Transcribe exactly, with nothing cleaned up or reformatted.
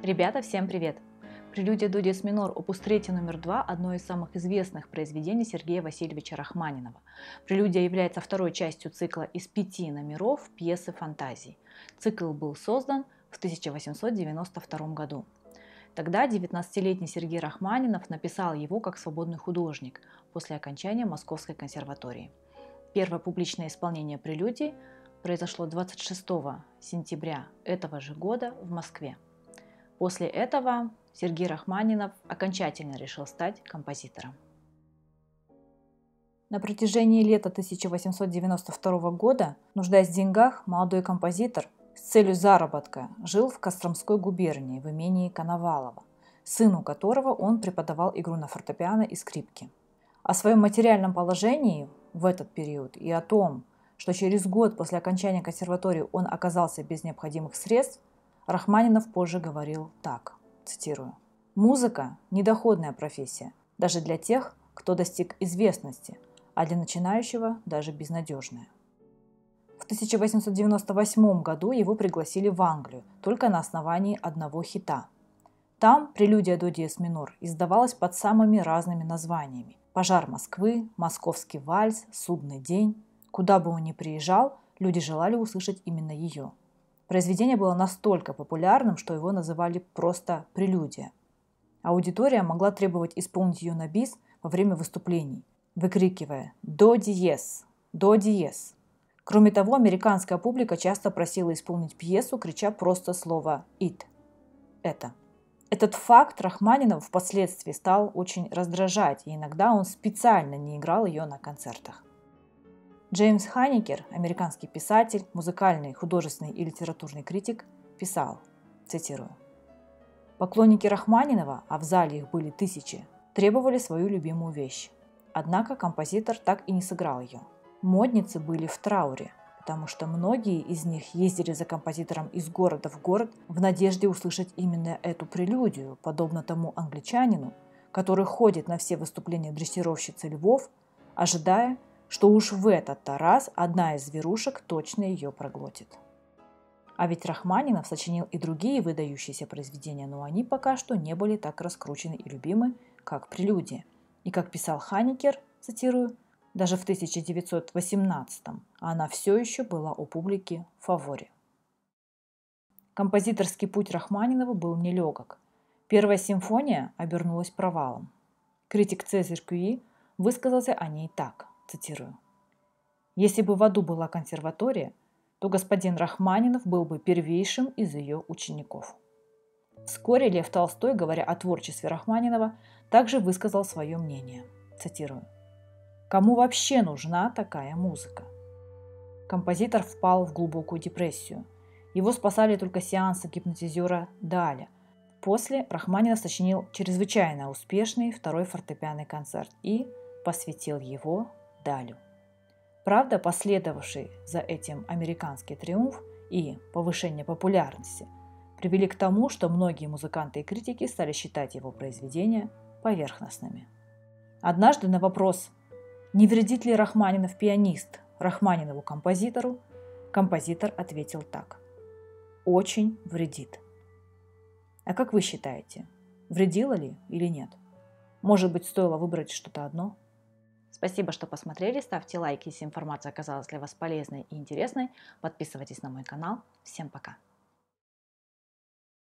Ребята, всем привет! Прелюдия до диез минор опус три номер два – одно из самых известных произведений Сергея Васильевича Рахманинова. Прелюдия является второй частью цикла из пяти номеров пьесы фантазий. Цикл был создан в тысяча восемьсот девяносто втором году. Тогда девятнадцатилетний Сергей Рахманинов написал его как свободный художник после окончания Московской консерватории. Первое публичное исполнение прелюдий произошло двадцать шестого сентября этого же года в Москве. После этого Сергей Рахманинов окончательно решил стать композитором. На протяжении лета тысяча восемьсот девяносто второго года, нуждаясь в деньгах, молодой композитор с целью заработка жил в Костромской губернии в имении Коновалова, сыну которого он преподавал игру на фортепиано и скрипке. О своем материальном положении в этот период и о том, что через год после окончания консерватории он оказался без необходимых средств, Рахманинов позже говорил так, цитирую: «Музыка – недоходная профессия, даже для тех, кто достиг известности, а для начинающего даже безнадежная». В тысяча восемьсот девяносто восьмом году его пригласили в Англию только на основании одного хита. Там прелюдия до диез минор издавалась под самыми разными названиями: «Пожар Москвы», «Московский вальс», «Судный день». Куда бы он ни приезжал, люди желали услышать именно ее. Произведение было настолько популярным, что его называли просто «прелюдия». Аудитория могла требовать исполнить ее на бис во время выступлений, выкрикивая «до диез», «до диез». Кроме того, американская публика часто просила исполнить пьесу, крича просто слово «it» – «это». Этот факт Рахманинова впоследствии стал очень раздражать, и иногда он специально не играл ее на концертах. Джеймс Ханикер, американский писатель, музыкальный, художественный и литературный критик, писал, цитирую: «Поклонники Рахманинова, а в зале их были тысячи, требовали свою любимую вещь. Однако композитор так и не сыграл ее. Модницы были в трауре, потому что многие из них ездили за композитором из города в город в надежде услышать именно эту прелюдию, подобно тому англичанину, который ходит на все выступления дрессировщицы львов, ожидая, что уж в этот-то раз одна из зверушек точно ее проглотит». А ведь Рахманинов сочинил и другие выдающиеся произведения, но они пока что не были так раскручены и любимы, как прелюдия. И как писал Ханикер, цитирую, даже в тысяча девятьсот восемнадцатом она все еще была у публики в фаворе. Композиторский путь Рахманинова был нелегок. Первая симфония обернулась провалом. Критик Цезарь Кюи высказался о ней так, цитирую: «Если бы в аду была консерватория, то господин Рахманинов был бы первейшим из ее учеников». Вскоре Лев Толстой, говоря о творчестве Рахманинова, также высказал свое мнение, цитирую: «Кому вообще нужна такая музыка?» Композитор впал в глубокую депрессию. Его спасали только сеансы гипнотизера Даля. После Рахманинов сочинил чрезвычайно успешный второй фортепианный концерт и посвятил его Далю. Правда, последовавший за этим американский триумф и повышение популярности привели к тому, что многие музыканты и критики стали считать его произведения поверхностными. Однажды на вопрос, не вредит ли Рахманинов пианист Рахманинову композитору, композитор ответил так: «Очень вредит». А как вы считаете, вредило ли или нет? Может быть, стоило выбрать что-то одно? Спасибо, что посмотрели. Ставьте лайки, если информация оказалась для вас полезной и интересной. Подписывайтесь на мой канал. Всем пока!